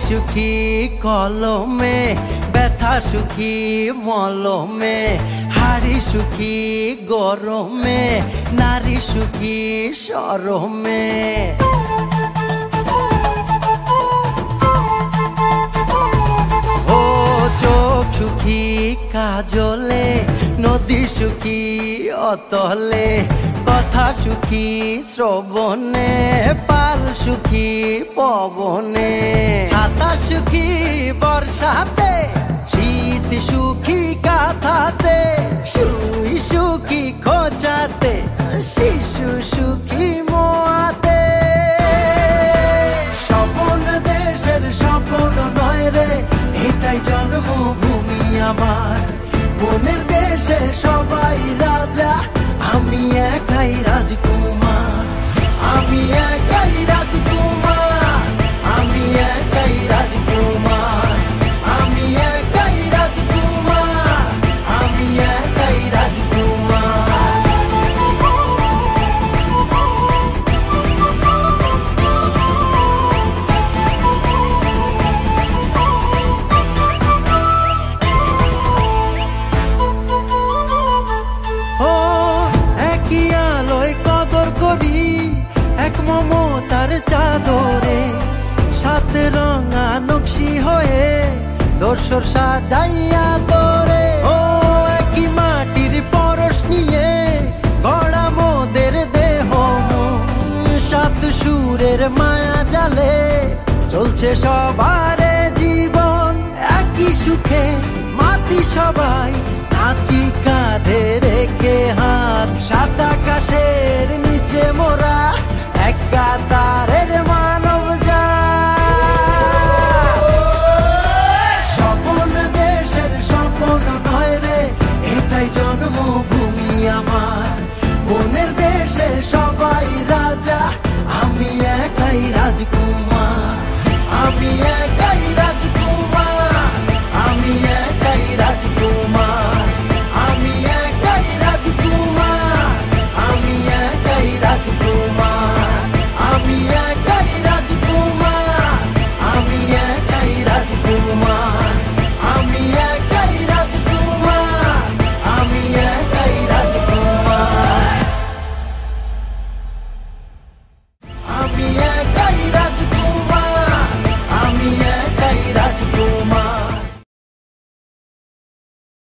সুখী কলমে, ব্যথা সুখী মলমে, হাড়ি সুখী গরমে, নারী সুখী শরমে। ও চোখ সুখী কাজলে, নদী সুখী অতলে, কথা সুখী শ্রবণে, পাল সুখী পবনে, ছাতা সুখী বর্ষাতে, শীত সুখী কাঁথাতে, সুই সুখী খোঁচাতে, শিশু সুখী মোয়াতে। স্বপন দেশের স্বপন নয় রে, এটাই জন্মভূমি আমার। মনের দেশে সবাই রাজা, আমি একাই রাজকুমার, আমি একাই রাজকুমার, আমি একাই রাজকুমার, আমি একাই রাজকুমার, আমি একাই রাজকুমার। ও একই আলোয় কদর করি, এক মমতার চাদরে, সাত রঙা নকশি হয়ে দর্শর সাজাইয়া তোরে। ও একই মাটির পরশ নিয়ে গড়া মোদের দেহ, সাত সুরের মায়া জালে চলছে সবারে জীবন। একই সুখে মাতি সবাই, নাচি কাঁধে রেখে হাত, সাত আকাশের